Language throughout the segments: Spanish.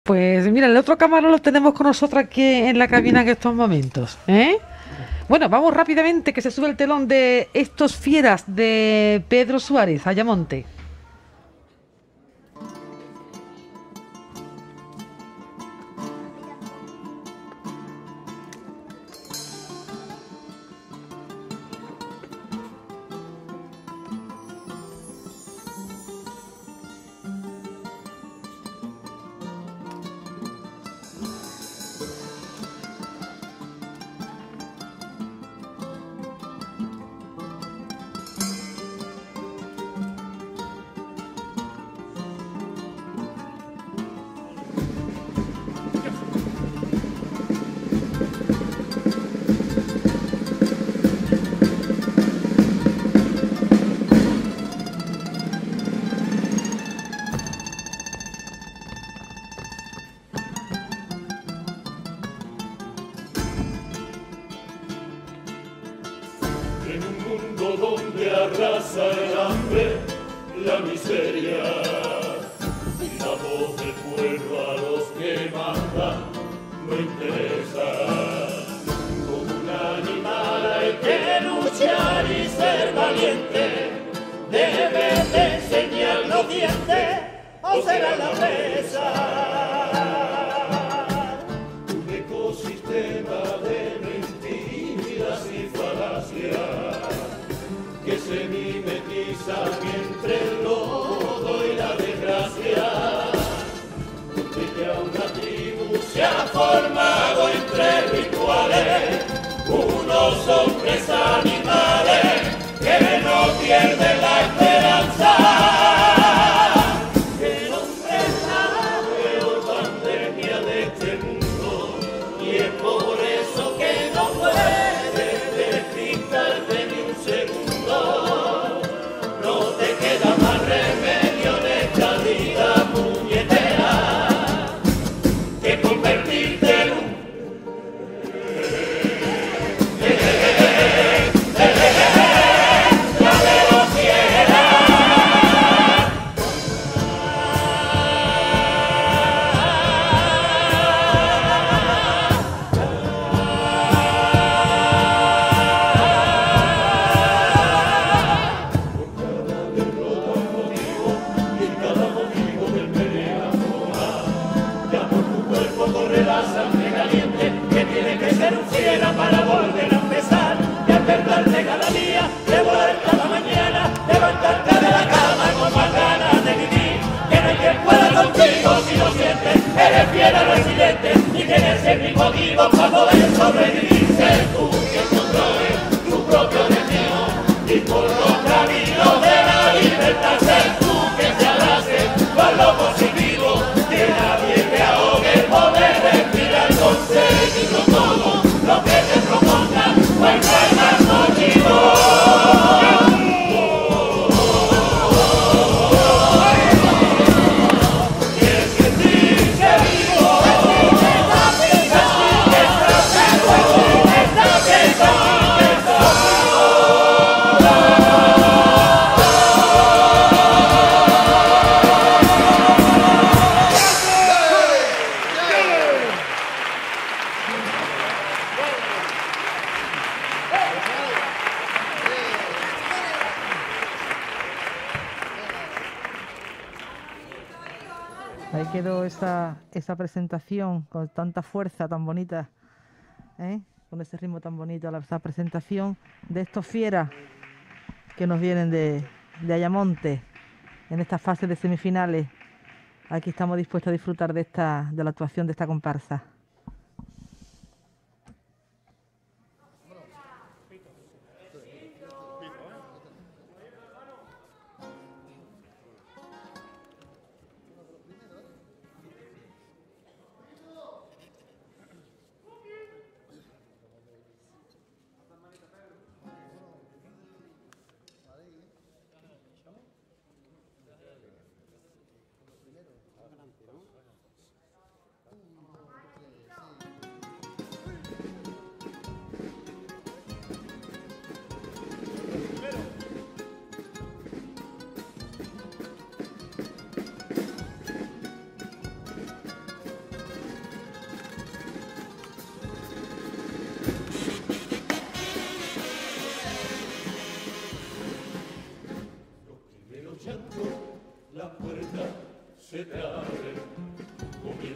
Pues mira, el otro cámara lo tenemos con nosotros aquí en la cabina en estos momentos, ¿eh? Bueno, vamos rápidamente que se sube el telón de estos fieras de Pedro Suárez, Ayamonte. En un mundo donde arrasa el hambre, la miseria y la voz del pueblo a los que mandan no interesa. Como un animal hay que luchar y ser valiente, debe de enseñar los dientes o será la presa. Un ecosistema de mentiras y falacias que se mimetizan entre el lodo y la desgracia, de que a una tribu se ha formado entre rituales unos hombres animales que no pierden la esperanza. El hombre es la peor pandemia de este mundo y es por eso que no puede despistarte ni un segundo. No te queda más remedio en esta vida puñetera que convertirte en un para volver a empezar, despertarte cada día, de volar cada mañana, levantarte de la cama con más ganas de vivir, que no hay quien pueda contigo si lo sientes, eres fiera resiliente y tienes el mismo motivo para poder sobrevivir. Ser tú quien controle tu propio destino y por los caminos de la libertad, ser tú que se abrace con lo positivo, que nadie te ahogue, poder respirar, conseguirlo todo. Lo que te proponga, pues no hay más motivo. Y el sentirse vivo, sentir que estás vivo, Ahí quedó esa presentación con tanta fuerza tan bonita, ¿eh? Con ese ritmo tan bonito, esa presentación de estos fieras que nos vienen de Ayamonte en esta fase de semifinales. Aquí estamos dispuestos a disfrutar de la actuación de esta comparsa.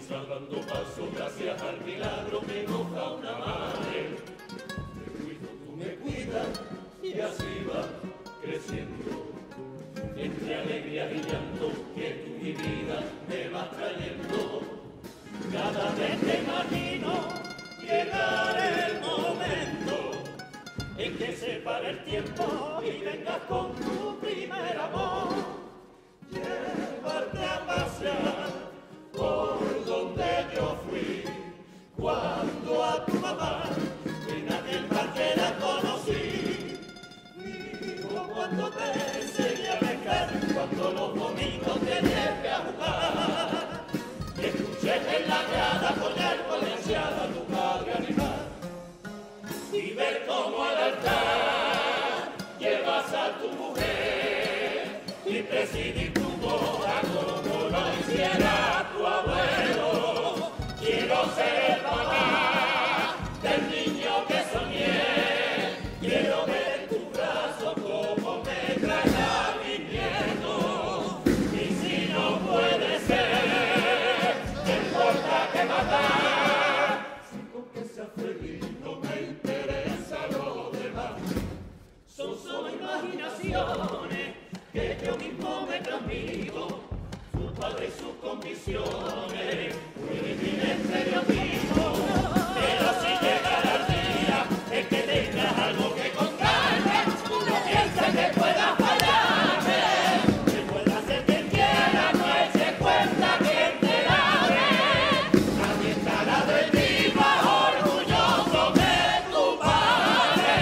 salvando paso gracias al milagro que nos da una madre. Te cuido, tú me cuidas y así va creciendo. Entre alegría y llanto que tú mi vida me vas trayendo. Cada vez te imagino llegar el momento en que se pare el tiempo y vengas con tu primer amor. Llevarte a pasear por donde yo fui, cuando a tu mamá en aquel parque la conocí. Digo, cuando te enseñé a pescar, cuando los domingos te llevé a jugar, y escuché en la grada con el colegiado a tu padre animar, y ver cómo al altar llevas a tu mujer y presidir tu boda como lo hiciera tu abuelo. Quiero ser el papá del niño que soñé, quiero ver tu brazo como me trae a mi nieto, y si no puede ser, no importa que matar, si con que sea feliz no me interesa lo demás. Son solo imaginaciones que yo mismo me transmito, su padre y sus condiciones, puede vivir estereotipo, pero si llegara el día en que tengas algo que contarme, no pienses que pueda fallarme, que pueda ser quien quiera, no eche cuenta que enterarme, nadie estará de ti más orgulloso de tu padre.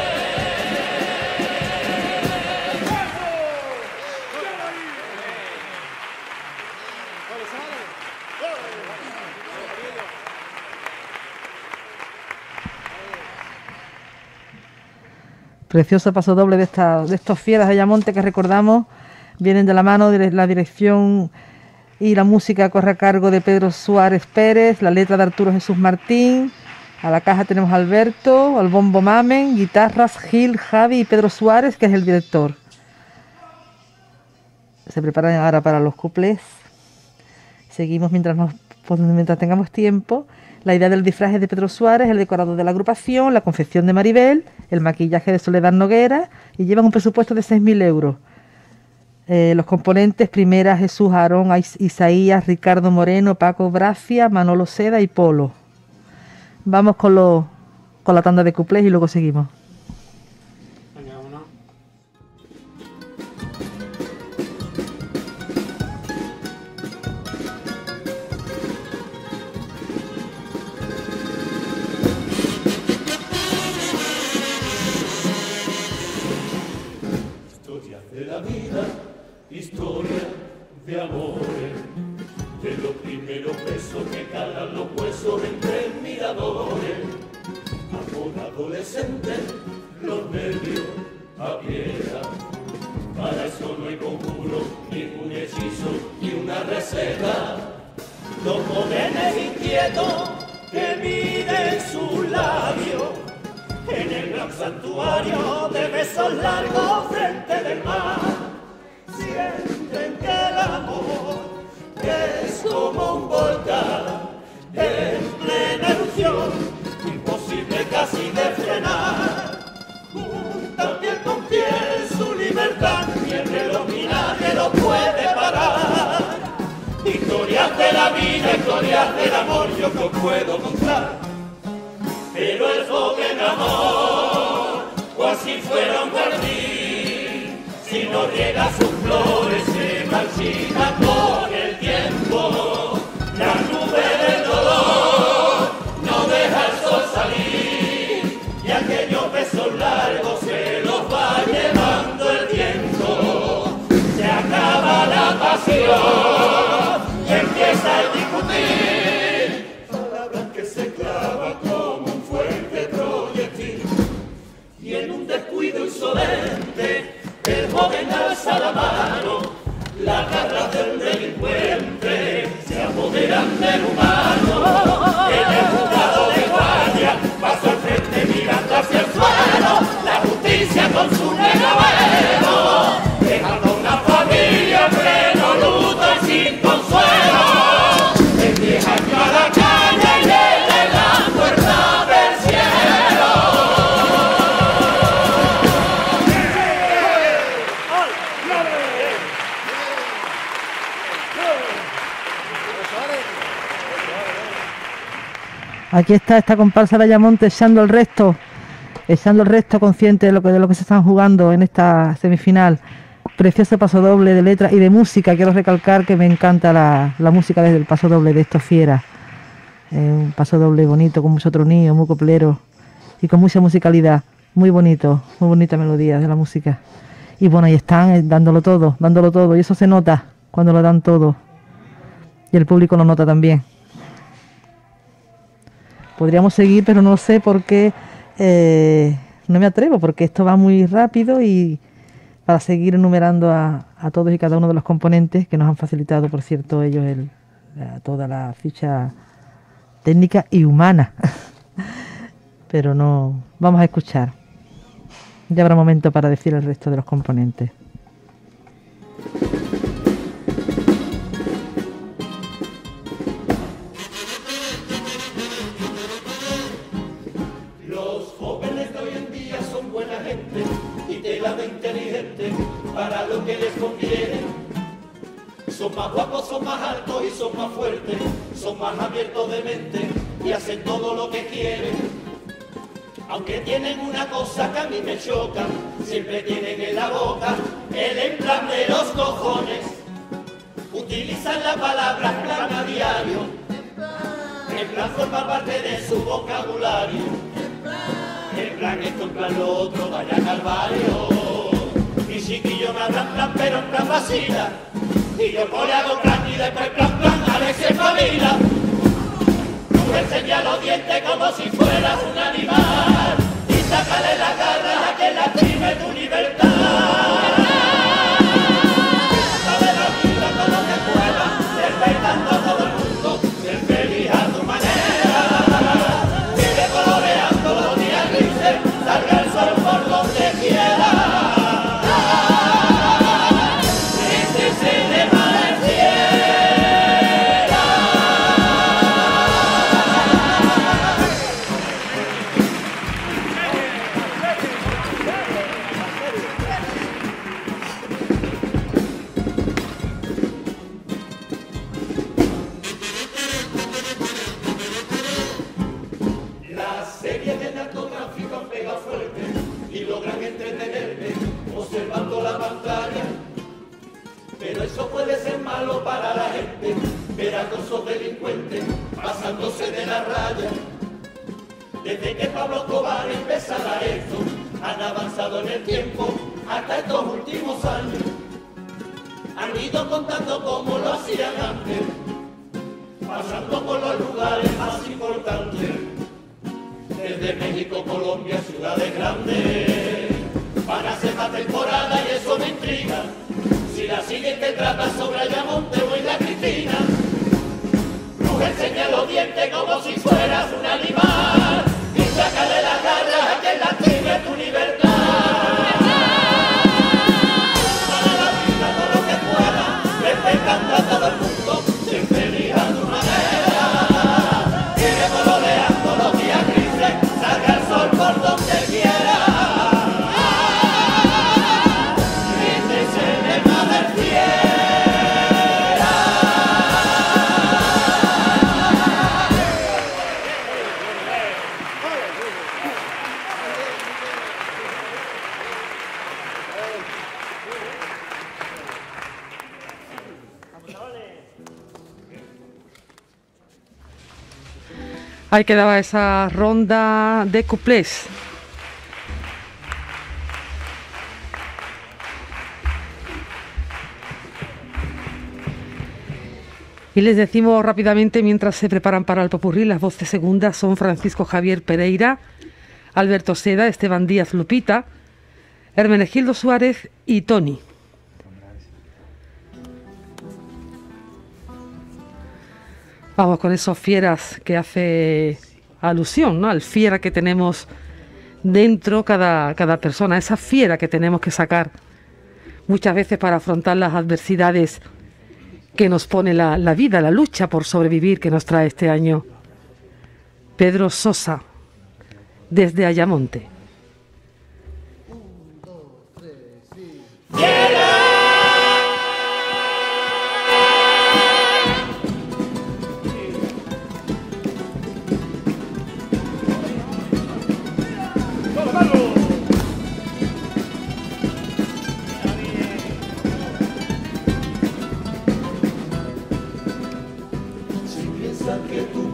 Precioso paso doble de estos fieras de Ayamonte que recordamos, vienen de la mano de la dirección y la música corre a cargo de Pedro Suárez Pérez, la letra de Arturo Jesús Martín, a la caja tenemos a Alberto, al bombo Mamen, guitarras Gil, Javi y Pedro Suárez, que es el director. Se preparan ahora para los cuplés. Seguimos mientras tengamos tiempo. La idea del disfraz es de Pedro Suárez, el decorado de la agrupación, la confección de Maribel, el maquillaje de Soledad Noguera y llevan un presupuesto de 6.000 euros. Los componentes: Primera, Jesús, Aarón, Isaías, Ricardo Moreno, Paco Bracia, Manolo Seda y Polo. Vamos con la tanda de cuplés y luego seguimos. Historia de amores, de los primeros besos que calan los huesos entre miradores. Amor adolescente, los nervios a piedra. Para eso no hay conjuro, ni un hechizo, ni una receta. Los jóvenes inquietos que miden sus labios en el gran santuario de besos largos frente del mar. Sienten que el amor es como un volcán en plena erupción, imposible casi de frenar. Juntan piel con piel su libertad y el reloj nadie lo puede parar. Historias de la vida, historias del amor yo que os puedo contar, pero el joven amor casi fuera un jardín. Si no riega sus flores se marchita con el tiempo. La nube del dolor no deja el sol salir y aquellos besos largos se los va llevando el viento. Se acaba la pasión y empieza el discutir. Palabras que se clavan como un fuerte proyectil y en un descuido insolente el joven alza la mano, la garra del delincuente se Aquí está esta comparsa de Ayamonte echando el resto consciente de lo que se están jugando en esta semifinal. Precioso paso doble de letra y de música. Quiero recalcar que me encanta la música desde el paso doble de estos fieras. Un paso doble bonito, con mucho tronío, muy coplero y con mucha musicalidad. Muy bonito, muy bonita melodía de la música. Y bueno, ahí están dándolo todo. Y eso se nota cuando lo dan todo. Y el público lo nota también. Podríamos seguir, pero no sé por qué. No me atrevo, porque esto va muy rápido y para seguir enumerando a todos y cada uno de los componentes que nos han facilitado, por cierto, ellos toda la ficha técnica y humana. Pero no, vamos a escuchar. Ya habrá momento para decir el resto de los componentes. Los jóvenes de hoy en día son buena gente y tela de inteligente para lo que les conviene. Son más guapos, son más altos y son más fuertes, son más abiertos de mente y hacen todo lo que quieren. Aunque tienen una cosa que a mí me choca, siempre tienen en la boca el emplan de los cojones. Utilizan la palabra plan a diario, el plan forma parte de su vocabulario. El plan esto, en plan lo otro, vaya calvario. Mi chiquillo me habla plan, pero en plan vacila. Y yo le hago plan y después plan, Alex se espabila. Tú enseñas los dientes como si fueras un animal y sácale la garra a que lastime tu libertad. Sabe la vida con lo que pueda, respetando a todo el mundo, ser feliz a tu manera. Vive coloreando los días grises, salga el sol por donde quiera. Este es el lema del cielo. Observando la pantalla, pero eso puede ser malo para la gente, ver a todos esos delincuentes pasándose de la raya. Desde que Pablo Escobar empezara esto, han avanzado en el tiempo hasta estos últimos años. Han ido contando cómo lo hacían antes, pasando por los lugares más importantes, desde México, Colombia, ciudades grandes. Van a hacer más temporada y eso me intriga. Si la siguiente trata sobre Ayamonte o la Cristina, mujer enseña los dientes como si fueras un animal y sácale las garras a quien lastime tu libertad. Para la vida todo lo que pueda, respetando a todo el mundo, sin feliz a tu manera. Vive coloreando los días grises, salga el sol por donde quiera. Ahí quedaba esa ronda de cuplés. Y les decimos rápidamente, mientras se preparan para el popurrí, las voces segundas son Francisco Javier Pereira, Alberto Seda, Esteban Díaz Lupita, Hermenegildo Suárez y Tony. Vamos con esos fieras que hace alusión, ¿no? Al fiera que tenemos dentro cada persona, esa fiera que tenemos que sacar muchas veces para afrontar las adversidades que nos pone la vida, la lucha por sobrevivir que nos trae este año. Pedro Sosa, desde Ayamonte.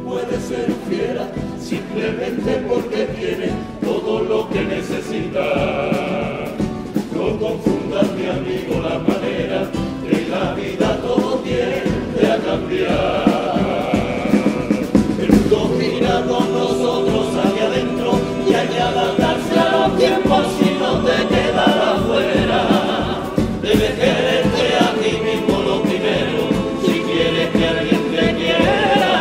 puede ser fiera simplemente porque tiene todo lo que necesita. No confundas, mi amigo, la manera que en la vida todo tiende a cambiar. El mundo gira con nosotros hacia adentro y hay que adaptarse a los tiempos si no te quedas afuera. Debes quererte a ti mismo lo primero si quieres que alguien te quiera.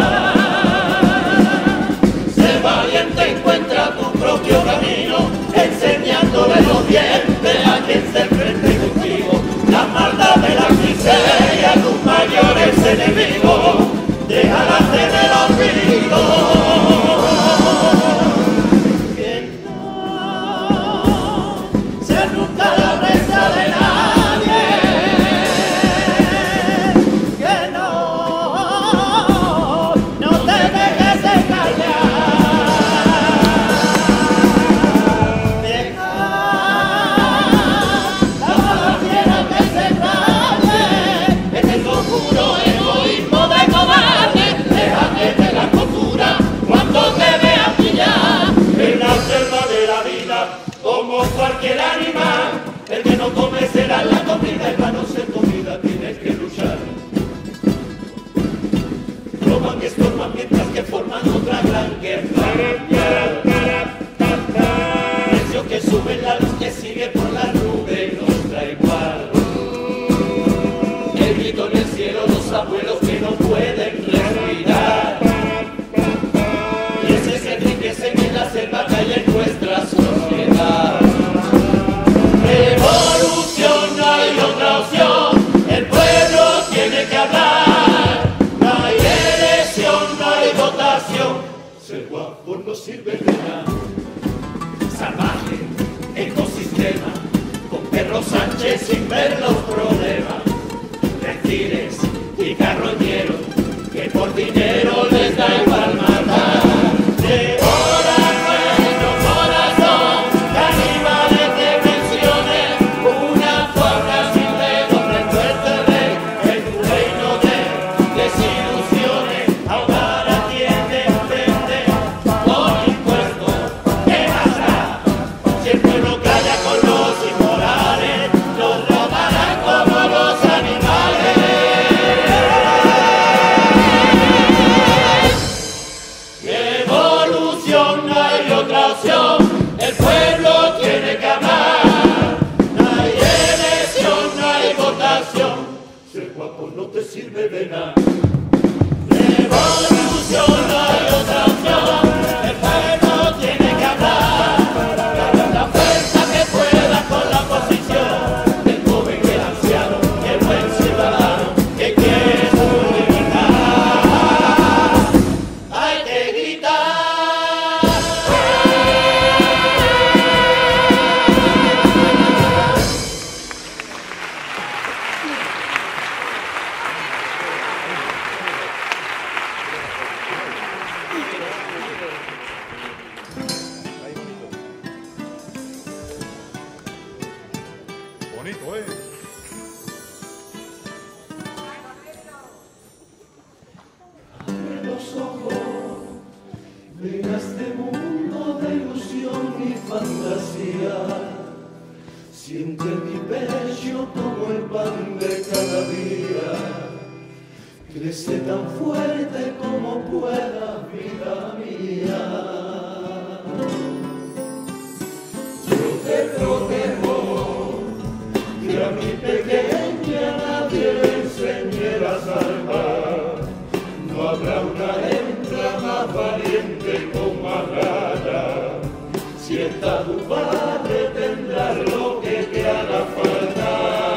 Sé valiente, encuentra tu propio camino, enseñándole los dientes a quien se enfrente contigo. La maldad de la miseria, tus mayores enemigos, déjalas en el olvido. Que no sea nunca la presa de nadie, que no te dejes engañar. Deja la mala fiera que se extrañe en el oscuro egoísmo de cobarde. Deja que te la costura cuando te veas pillar en la selva de la vida como cualquier animal. El que no come será la comida y para no ser comida tienes que luchar. Roban y estorban mientras que forman otra gran guerra. Precios que suben, la luz que sigue por la nube y nos da igual. El grito en el cielo, los abuelos que no pueden respirar. Y ese se enriquecen en la selva que hay en nuestra sociedad. Revolución, no hay otra opción, el pueblo tiene que hablar. No hay elección, no hay votación, ser guapo no sirve de nada. Salvaje, ecosistema, con Pedro Sánchez sin ver los problemas. Reptiles y carroñeros, que por dinero les da igual matar. Devoran nuestro corazón, caníbales de pensiones, una forma sin dedo resuelta el rey, en un reino de desilusiones. Ahora atiende, vende, con impuestos, ¿qué pasa? Si el pueblo calla con los inmorales, los robarán como los animales. Revolución, no hay otra opción, el pueblo tiene que amar. No hay elección, no hay votación, ser guapo no te sirve de nada. Revolución, no hay otra opción, el pueblo tiene que hablar. Hagan la fuerza que pueda con la oposición, el joven, el anciano, el buen ciudadano que quiere su libertad. Hay que gritar. Bonito, ¿eh? Abre los ojos, ven a este mundo de ilusión y fantasía. Siente mi pecho como el pan de cada día. Crece tan fuerte como pueda, vida mía. Yo te protejo, que a mi pequeña nadie le enseñe la salvar. No habrá una hembra más valiente con más ganas. Si está tu padre tendrás lo que te haga falta.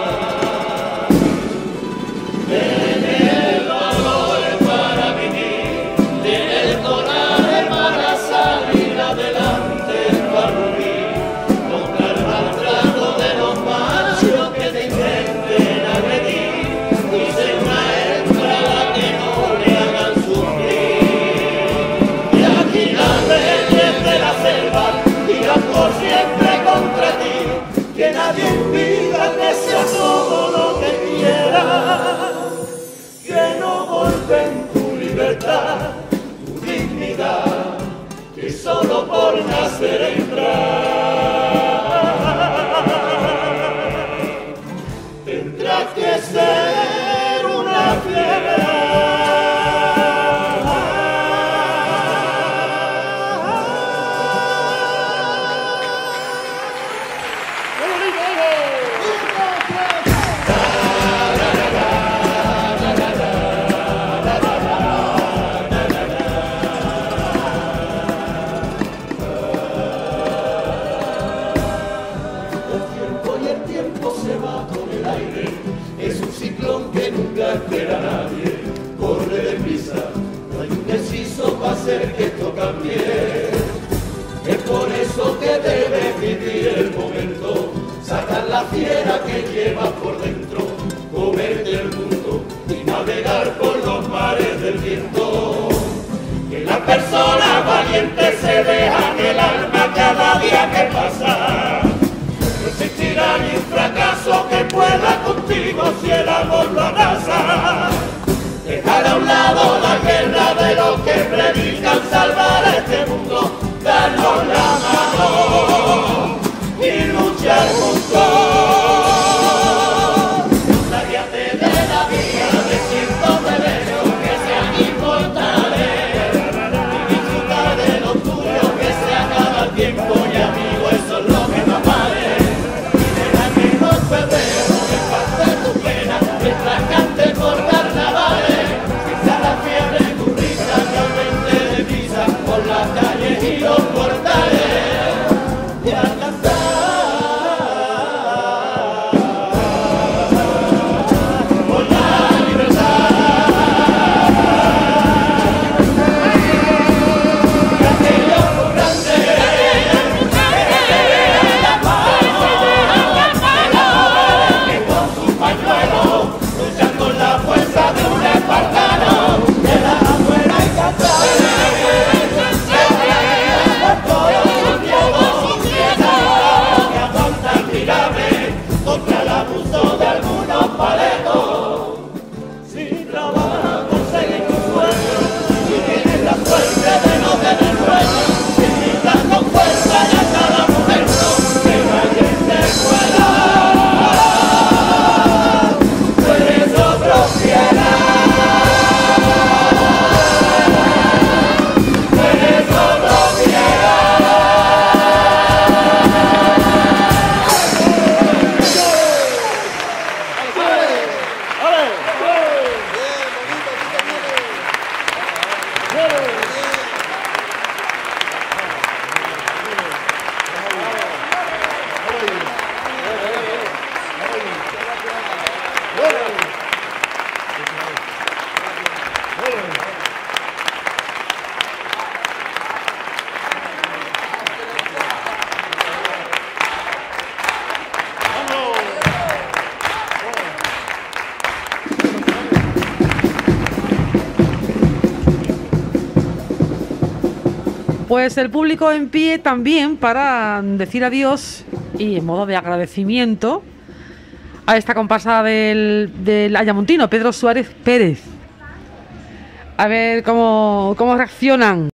Tiene el valor para vivir, tiene el coraje para salir adelante, para vivir contra el maltrato de los machos que te intenten agredir. Y ser una hembra la que no le hagan sufrir. Y aquí las leyes de la selva irán por siempre. y solo por nacer entrar tendrás que ser una fiera. Espera a nadie, corre deprisa, no hay un deciso para hacer que esto cambie. Es por eso que debes vivir el momento, sacar la fiera que llevas por dentro, comerte el mundo y navegar por los mares del viento. Que las personas valientes se dejan el alma cada día que pasa. No existirá ni un fracaso que pueda contigo si el amor lo abraza. Dejar a un lado la guerra de los que predican salvar a este mundo, darnos la mano y luchar juntos. Lágate de la vida de cientos de besos que sean inmortales y disfrutar de los tuyos que se acaba el tiempo y amigo, eso es lo que más vale. Mientras cante por carnavales, que sea la fiebre tu risa, que aumente de prisa por las calles y los portales y alcanzar por la libertad. Que aquellos grandes la mano, que con su pañuelo con la fuerza de un espartano, de la afuera y cantar, todo sin miedo, que aguantan tirarme contra el abuso de algunos paletos. Si trabajas, conseguir tu sueño, si tienes la suerte de no tener sueño, si gritas con fuerza y a cada momento que alguien te pueda. Pues el público en pie también para decir adiós y en modo de agradecimiento a esta comparsa del ayamontino Pedro Suárez Pérez. A ver cómo reaccionan.